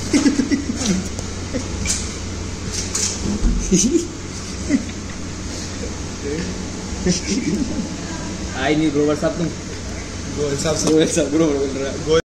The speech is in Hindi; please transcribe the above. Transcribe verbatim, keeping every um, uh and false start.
आई नहीं ग्रोवर साहब तुम। गोयल साहब ग्रोवर साहब ग्रोवर बोल रहा है।